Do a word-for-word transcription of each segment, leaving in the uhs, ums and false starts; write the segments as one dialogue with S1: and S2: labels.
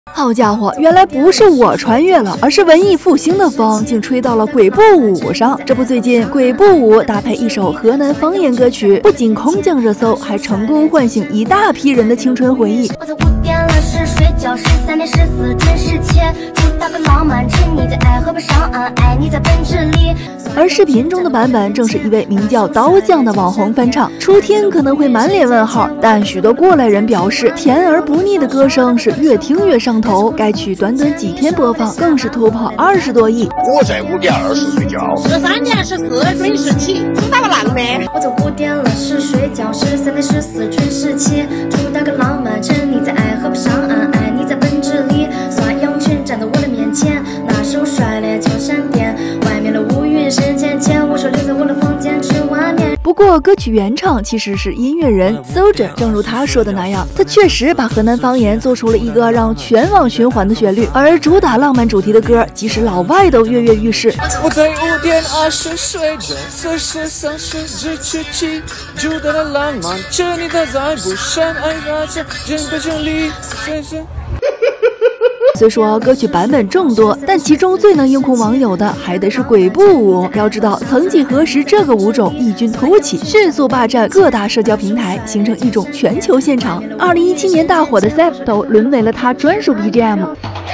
S1: 好家伙，原来不是我穿越了，而是文艺复兴的风竟吹到了鬼步舞上。这不，最近鬼步舞搭配一首河南方言歌曲，不仅空降热搜，还成功唤醒一大批人的青春回忆。
S2: 我在五点二十睡觉，十三点十四准时起，主打个浪漫，沉溺在爱河不上岸，爱你在本质里。
S1: 而视频中的版本正是一位名叫刀匠的网红翻唱，初听可能会满脸问号，但许多过来人表示，甜而不腻的歌声是越听越上头。该曲短短几天播放，更是突破二十多亿。
S3: 我在五点二十睡觉，
S4: 十三点十四准时起，主打个浪漫。
S2: 我在五点二十睡觉，十三点十四准时起，主打个浪漫，沉溺在爱河不上岸，爱你在本质里。刷羊群站到我的面前，那手甩脸像闪电，外面的乌云深浅浅，我说留在我的房间吃碗面。
S1: 不过歌曲原唱其实是音乐人 Soldier， 正如他说的那样，他确实把河南方言做出了一个让全网循环的旋律，而主打浪漫主题的歌，即使老外都跃跃欲试。
S5: 我在五点二十睡着，四十三十只去起，主打的浪漫，沉溺在不上爱那些人不真理，深深。
S1: 虽说歌曲版本众多，但其中最能应付网友的还得是鬼步舞。要知道，曾几何时，这个舞种异军突起，迅速霸占各大社交平台，形成一种全球现场。二零一七年大火的 Septo 沦为了他专属 B G M。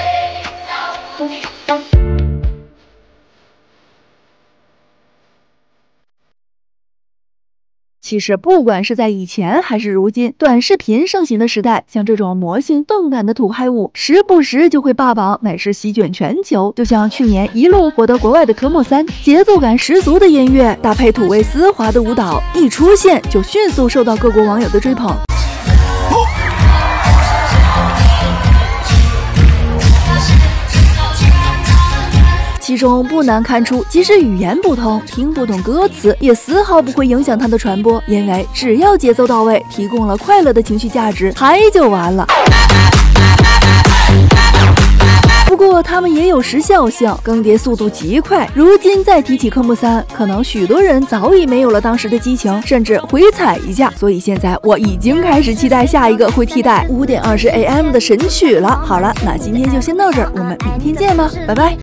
S1: 其实，不管是在以前还是如今，短视频盛行的时代，像这种魔性动感的土嗨舞，时不时就会霸榜，乃是席卷全球。就像去年一路火到国外的科目三，节奏感十足的音乐搭配土味丝滑的舞蹈，一出现就迅速受到各国网友的追捧。其中不难看出，即使语言不通，听不懂歌词，也丝毫不会影响它的传播，因为只要节奏到位，提供了快乐的情绪价值，嗨就完了。不过他们也有时效性，更迭速度极快。如今再提起科目三，可能许多人早已没有了当时的激情，甚至回踩一下。所以现在我已经开始期待下一个会替代五点二十 A M 的神曲了。好了，那今天就先到这儿，我们明天见吧，拜拜。